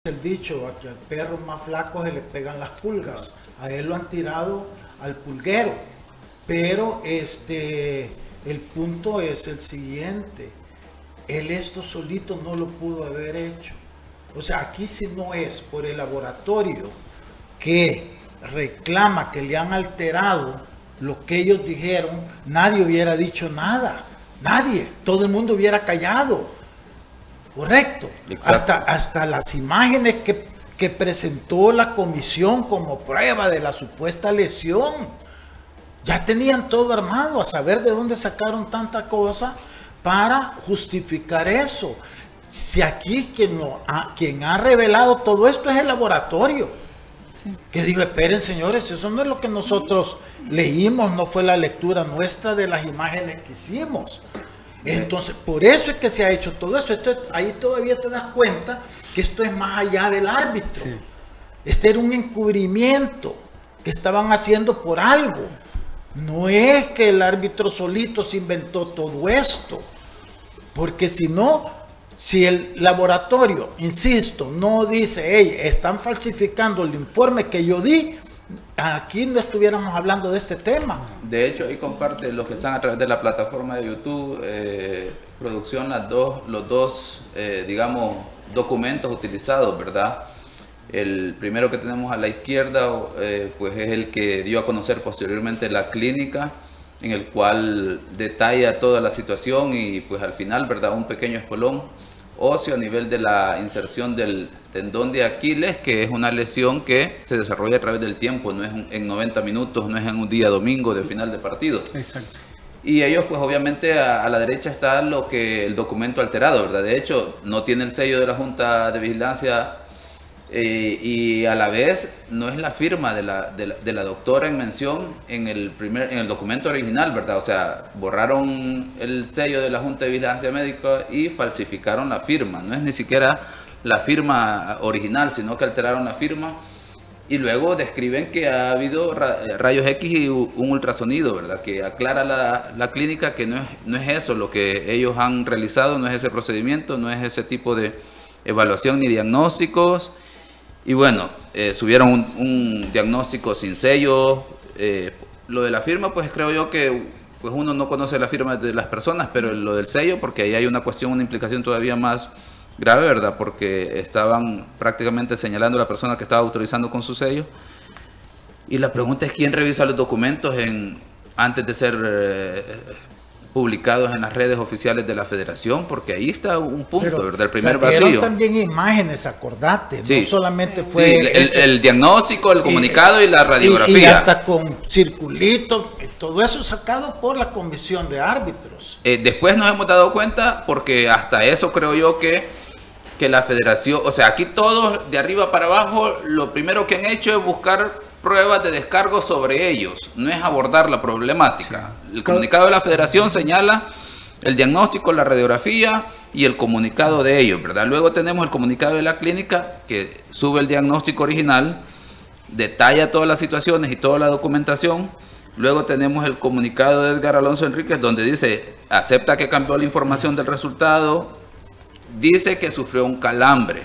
El dicho, a que al perro más flaco se le pegan las pulgas. A él lo han tirado al pulguero. Pero el punto es el siguiente. Él esto solito no lo pudo haber hecho. O sea, aquí si no es por el laboratorio que reclama que le han alterado lo que ellos dijeron, nadie hubiera dicho nada. Nadie. Todo el mundo hubiera callado. Correcto. Hasta las imágenes que presentó la comisión como prueba de la supuesta lesión. Ya tenían todo armado, a saber de dónde sacaron tanta cosa para justificar eso. Si aquí quien ha revelado todo esto es el laboratorio. Sí. Que digo, esperen señores, eso no es lo que nosotros leímos, no fue la lectura nuestra de las imágenes que hicimos. Sí. Entonces, por eso es que se ha hecho todo eso. Ahí todavía te das cuenta que esto es más allá del árbitro. Sí. Este era un encubrimiento que estaban haciendo por algo. No es que el árbitro solito se inventó todo esto. Porque si no, si el laboratorio, insisto, no dice, hey, están falsificando el informe que yo di, aquí no estuviéramos hablando de este tema. De hecho, ahí comparte los que están a través de la plataforma de YouTube, producción, los dos digamos, documentos utilizados, ¿verdad? El primero que tenemos a la izquierda, pues es el que dio a conocer posteriormente la clínica, en el cual detalla toda la situación y pues al final, ¿verdad? Un pequeño espolón óseo a nivel de la inserción del tendón de Aquiles, que es una lesión que se desarrolla a través del tiempo, no es en 90 minutos, no es en un día domingo de final de partido. Exacto. Y ellos, pues obviamente a la derecha está el documento alterado, ¿verdad? De hecho, no tiene el sello de la Junta de Vigilancia y a la vez no es la firma de la doctora en mención en el documento original, ¿verdad? O sea, borraron el sello de la Junta de Vigilancia Médica y falsificaron la firma. No es ni siquiera la firma original, sino que alteraron la firma. Y luego describen que ha habido rayos X y un ultrasonido, ¿verdad? Que aclara la clínica que no es eso lo que ellos han realizado, no es ese procedimiento, no es ese tipo de evaluación ni diagnósticos. Y bueno, subieron un diagnóstico sin sello. Lo de la firma, pues creo yo que pues uno no conoce la firma de las personas, pero lo del sello, porque ahí hay una cuestión, una implicación todavía más grave, ¿verdad? Porque estaban prácticamente señalando a la persona que estaba autorizando con su sello. Y la pregunta es quién revisa los documentos antes de ser publicados en las redes oficiales de la federación, porque ahí está un punto, pero, ¿verdad? El primer vacío. También imágenes, acordate, sí. No solamente fue... Sí, el diagnóstico, el comunicado y la radiografía. Y hasta con circulitos, todo eso sacado por la comisión de árbitros. Después nos hemos dado cuenta, porque hasta eso creo yo que la federación, o sea, aquí todos de arriba para abajo, lo primero que han hecho es buscar pruebas de descargo sobre ellos, no es abordar la problemática. Sí. El comunicado de la federación señala el diagnóstico, la radiografía y el comunicado de ellos, ¿verdad? Luego tenemos el comunicado de la clínica que sube el diagnóstico original, detalla todas las situaciones y toda la documentación. Luego tenemos el comunicado de Edgar Alonso Enríquez donde dice, acepta que cambió la información del resultado, dice que sufrió un calambre.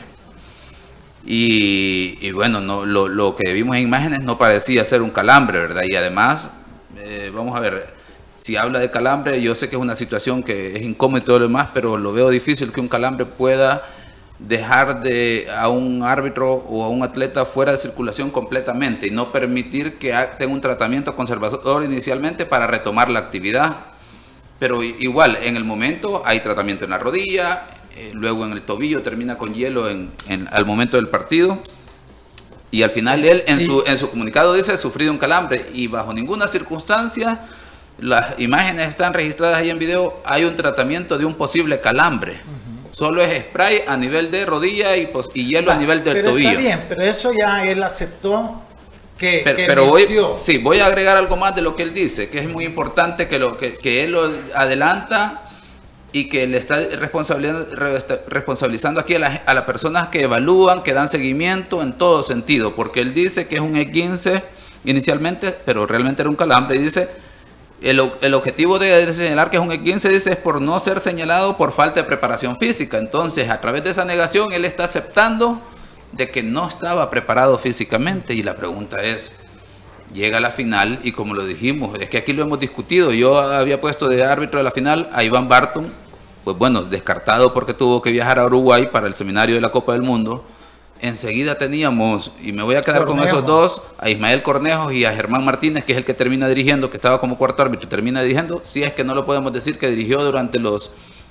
Y bueno, lo que vimos en imágenes no parecía ser un calambre, ¿verdad? Y además, vamos a ver, si habla de calambre, yo sé que es una situación que es incómoda y todo lo demás, pero lo veo difícil que un calambre pueda dejar a un árbitro o a un atleta fuera de circulación completamente y no permitir que tenga un tratamiento conservador inicialmente para retomar la actividad. Pero igual, en el momento hay tratamiento en la rodilla, luego en el tobillo, termina con hielo al momento del partido. Y al final él en su comunicado dice sufrido un calambre y bajo ninguna circunstancia, las imágenes están registradas ahí en video, hay un tratamiento de un posible calambre. Solo es spray a nivel de rodilla y hielo a nivel del tobillo. Está bien, pero eso ya él aceptó pero voy a agregar algo más de lo que él dice, que es muy importante que él lo adelanta y que le está responsabilizando aquí a las personas que evalúan, que dan seguimiento en todo sentido, porque él dice que es un E15 inicialmente, pero realmente era un calambre, y dice, el objetivo de señalar que es un E15, dice, es por no ser señalado por falta de preparación física. Entonces, a través de esa negación, él está aceptando de que no estaba preparado físicamente, y la pregunta es, llega a la final y como lo dijimos, es que aquí lo hemos discutido, yo había puesto de árbitro de la final a Iván Barton, pues bueno, descartado porque tuvo que viajar a Uruguay para el seminario de la Copa del Mundo. Enseguida teníamos, y me voy a quedar con esos dos, a Ismael Cornejo y a Germán Martínez, que es el que termina dirigiendo, que estaba como cuarto árbitro y termina dirigiendo, si es que no lo podemos decir que dirigió durante los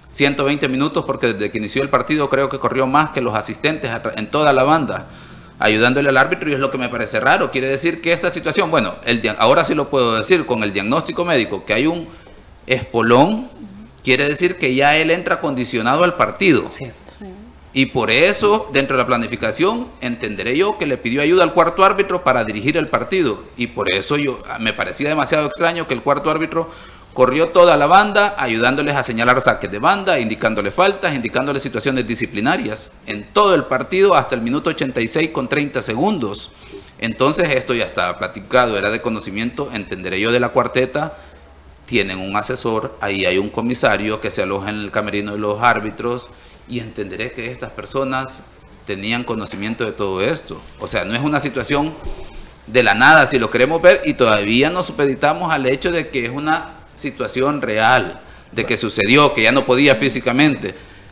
120 minutos, porque desde que inició el partido creo que corrió más que los asistentes en toda la banda, ayudándole al árbitro, y es lo que me parece raro. Quiere decir que esta situación, bueno, ahora sí lo puedo decir, con el diagnóstico médico, que hay un espolón, quiere decir que ya él entra condicionado al partido. Sí. Y por eso, dentro de la planificación, entenderé yo que le pidió ayuda al cuarto árbitro para dirigir el partido. Y por eso me parecía demasiado extraño que el cuarto árbitro corrió toda la banda, ayudándoles a señalar saques de banda, indicándole faltas, indicándole situaciones disciplinarias. En todo el partido, hasta el minuto 86 con 30 segundos. Entonces, esto ya estaba platicado, era de conocimiento, entenderé yo, de la cuarteta. Tienen un asesor, ahí hay un comisario que se aloja en el camerino de los árbitros, y entenderé que estas personas tenían conocimiento de todo esto. O sea, no es una situación de la nada, si lo queremos ver, y todavía nos supeditamos al hecho de que es una situación real, de que sucedió, que ya no podía físicamente,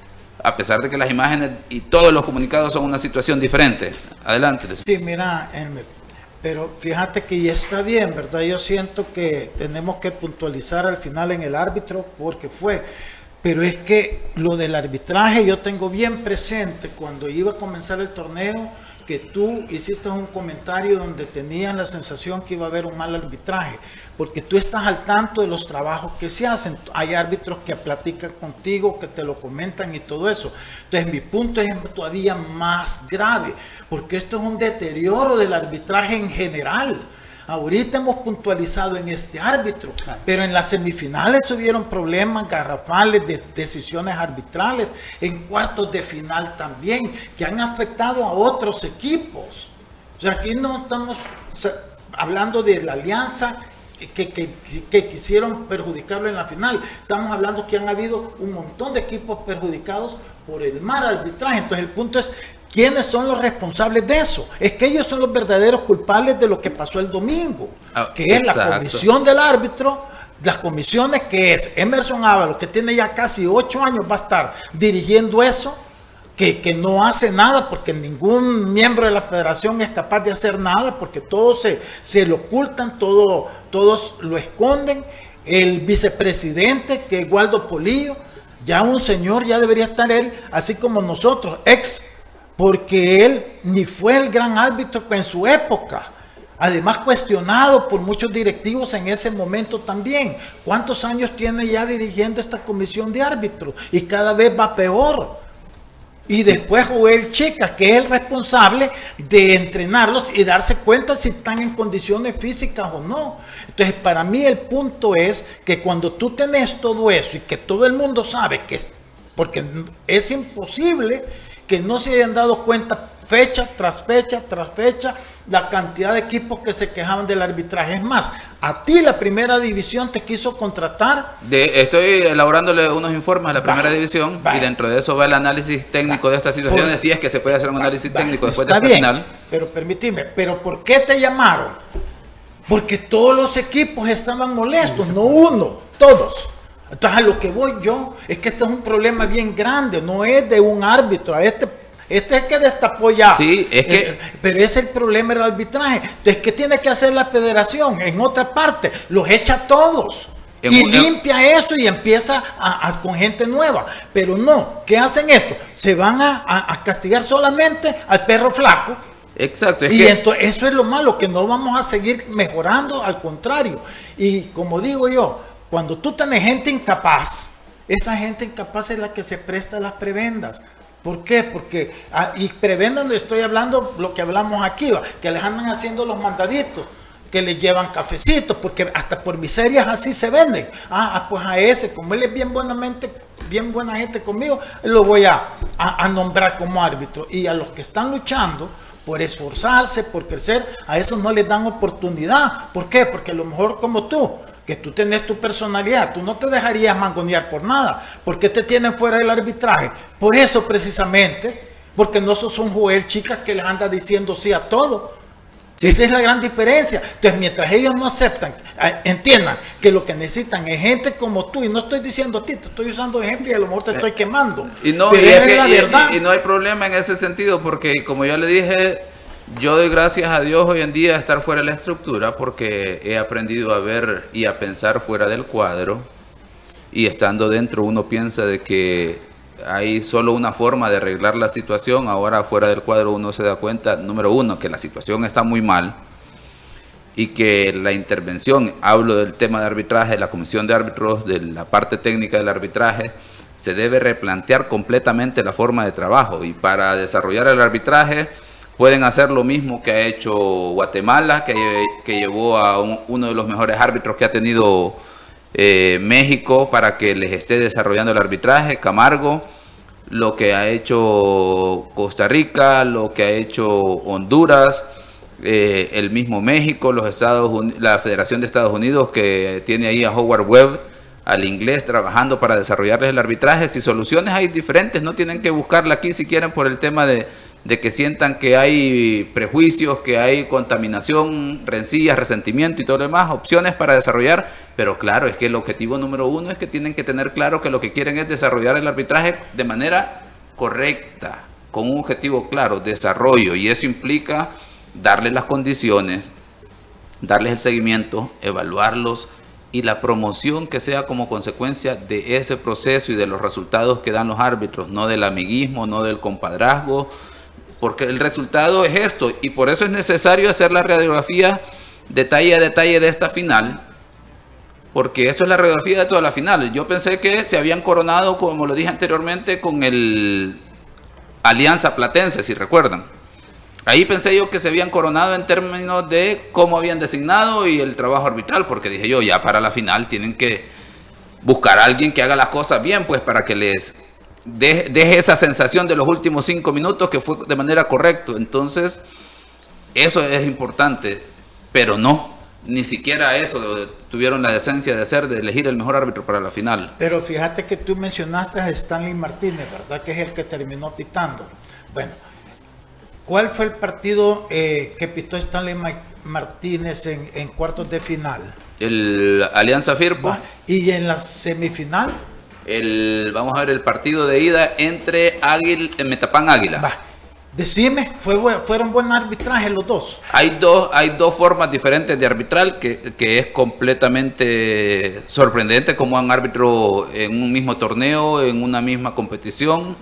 a pesar de que las imágenes y todos los comunicados son una situación diferente. Adelante. Sí, mira, Elmer, pero fíjate que ya está bien, ¿verdad? Yo siento que tenemos que puntualizar al final en el árbitro porque fue... Pero es que lo del arbitraje yo tengo bien presente cuando iba a comenzar el torneo, que tú hiciste un comentario donde tenías la sensación que iba a haber un mal arbitraje, porque tú estás al tanto de los trabajos que se hacen. Hay árbitros que platican contigo, que te lo comentan y todo eso. Entonces mi punto es todavía más grave, porque esto es un deterioro del arbitraje en general. Ahorita hemos puntualizado en este árbitro, pero en las semifinales hubieron problemas garrafales de decisiones arbitrales, en cuartos de final también, que han afectado a otros equipos. O sea, aquí no estamos hablando de la Alianza que quisieron perjudicarlo en la final. Estamos hablando que han habido un montón de equipos perjudicados por el mal arbitraje. Entonces el punto es, ¿quiénes son los responsables de eso? Es que ellos son los verdaderos culpables de lo que pasó el domingo, que es la comisión del árbitro, las comisiones que es Emerson Ábalos, que tiene ya casi 8 años, va a estar dirigiendo eso, que no hace nada porque ningún miembro de la federación es capaz de hacer nada, porque todos se lo ocultan, todos lo esconden. El vicepresidente, que es Waldo Polillo, ya un señor, ya debería estar él, así como nosotros, porque él ni fue el gran árbitro en su época. Además, cuestionado por muchos directivos en ese momento también. ¿Cuántos años tiene ya dirigiendo esta comisión de árbitros? Y cada vez va peor. Y después Joel Chica, que es el responsable de entrenarlos y darse cuenta si están en condiciones físicas o no. Entonces, para mí el punto es que cuando tú tenés todo eso y que todo el mundo sabe que es, porque es imposible que no se hayan dado cuenta fecha tras fecha tras fecha la cantidad de equipos que se quejaban del arbitraje. Es más, a ti la primera división te quiso contratar. Estoy elaborándole unos informes a la primera división y dentro de eso va el análisis técnico de estas situaciones, si es que se puede hacer un análisis técnico después de esta final. Pero permíteme, ¿pero por qué te llamaron? Porque todos los equipos estaban molestos, no uno, todos. Entonces a lo que voy yo es que este es un problema bien grande, no es de un árbitro, este es el que destapó ya. Sí, es que... pero es el problema del arbitraje. Entonces, ¿qué tiene que hacer la federación? En otra parte, los echa a todos. Y limpia eso y empieza con gente nueva. Pero no, ¿qué hacen esto? Se van a castigar solamente al perro flaco. Exacto. Entonces, eso es lo malo, que no vamos a seguir mejorando, al contrario. Y como digo yo, cuando tú tenés gente incapaz, esa gente incapaz es la que se presta a las prebendas. ¿Por qué? Porque, y prebendas, estoy hablando lo que hablamos aquí, que les andan haciendo los mandaditos, que les llevan cafecitos, porque hasta por miserias así se venden. Pues a ese, como él es bien buena gente conmigo, lo voy a nombrar como árbitro. Y a los que están luchando por esforzarse, por crecer, a esos no les dan oportunidad. ¿Por qué? Porque a lo mejor como tú, que tú tenés tu personalidad, tú no te dejarías mangonear por nada. ¿Por qué te tienen fuera del arbitraje? Por eso precisamente, porque no sos un Joel Chicas que les anda diciendo sí a todo. Sí. Esa es la gran diferencia. Entonces, mientras ellos no aceptan, entiendan que lo que necesitan es gente como tú, y no estoy diciendo a ti, te estoy usando ejemplo y a lo mejor te estoy quemando. Y no, y no hay problema en ese sentido, porque como ya le dije, yo doy gracias a Dios hoy en día de estar fuera de la estructura, porque he aprendido a ver y a pensar fuera del cuadro, y estando dentro uno piensa de que hay solo una forma de arreglar la situación. Ahora fuera del cuadro uno se da cuenta, número uno, que la situación está muy mal y que la intervención, hablo del tema de arbitraje, la comisión de árbitros, de la parte técnica del arbitraje, se debe replantear completamente la forma de trabajo, y para desarrollar el arbitraje pueden hacer lo mismo que ha hecho Guatemala, que llevó a uno de los mejores árbitros que ha tenido México para que les esté desarrollando el arbitraje, Camargo, lo que ha hecho Costa Rica, lo que ha hecho Honduras, el mismo México, los Estados Unidos, la Federación de Estados Unidos, que tiene ahí a Howard Webb, al inglés, trabajando para desarrollarles el arbitraje. Si soluciones hay diferentes, no tienen que buscarla aquí si quieren por el tema de que sientan que hay prejuicios, que hay contaminación, rencillas, resentimiento y todo lo demás, opciones para desarrollar. Pero claro, es que el objetivo número uno es que tienen que tener claro que lo que quieren es desarrollar el arbitraje de manera correcta, con un objetivo claro, desarrollo, y eso implica darles las condiciones, darles el seguimiento, evaluarlos, y la promoción que sea como consecuencia de ese proceso y de los resultados que dan los árbitros, no del amiguismo, no del compadrazgo, porque el resultado es esto, y por eso es necesario hacer la radiografía detalle a detalle de esta final, porque esto es la radiografía de toda la final. Yo pensé que se habían coronado, como lo dije anteriormente, con el Alianza Platense, si recuerdan. Ahí pensé yo que se habían coronado en términos de cómo habían designado y el trabajo arbitral, porque dije yo, ya para la final tienen que buscar a alguien que haga las cosas bien, pues para que les deje esa sensación de los últimos 5 minutos que fue de manera correcta. Entonces, eso es importante, pero no, ni siquiera eso tuvieron la decencia de hacer, de elegir el mejor árbitro para la final. Pero fíjate que tú mencionaste a Stanley Martínez, ¿verdad? Que es el que terminó pitando. Bueno, ¿cuál fue el partido que pitó Stanley Martínez en cuartos de final? El Alianza Firpo. ¿Y en la semifinal? Vamos a ver el partido de ida entre Metapán Águila. Decime, ¿fueron buen arbitraje los dos? Hay dos formas diferentes de arbitrar que es completamente sorprendente, como un árbitro en un mismo torneo, en una misma competición.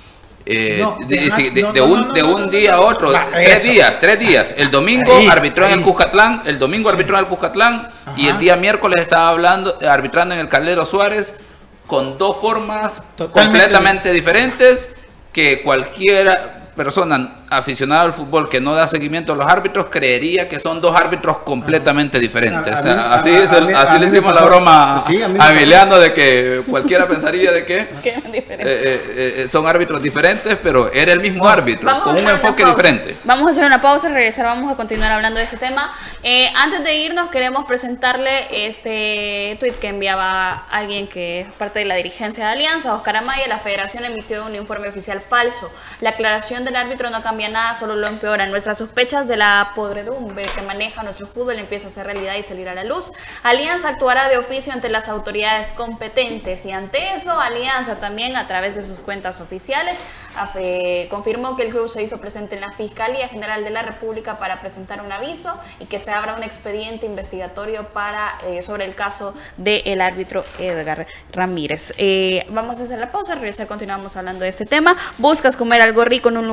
De un día a otro, 3 días. El domingo arbitró en el Cuscatlán, y el día miércoles estaba arbitrando en el Calero Suárez, con dos formas completamente diferentes, que cualquiera persona aficionada al fútbol que no da seguimiento a los árbitros creería que son dos árbitros completamente diferentes. Así le hicimos la broma a Emiliano, de que cualquiera pensaría de que son árbitros diferentes, pero era el mismo árbitro, con un enfoque diferente. Vamos a hacer una pausa, regresar, vamos a continuar hablando de este tema. Antes de irnos, queremos presentarle este tuit que enviaba alguien que es parte de la dirigencia de Alianza, Oscar Amaya. La federación emitió un informe oficial falso. La aclaración del árbitro no cambia nada, solo lo empeora. Nuestras sospechas de la podredumbre que maneja nuestro fútbol empieza a ser realidad y salir a la luz. Alianza actuará de oficio ante las autoridades competentes, y ante eso Alianza también, a través de sus cuentas oficiales, confirmó que el club se hizo presente en la Fiscalía General de la República para presentar un aviso y que se abra un expediente investigatorio sobre el caso del árbitro Edgar Ramírez. Vamos a hacer la pausa, regresar, continuamos hablando de este tema. ¿Buscas comer algo rico en un lugar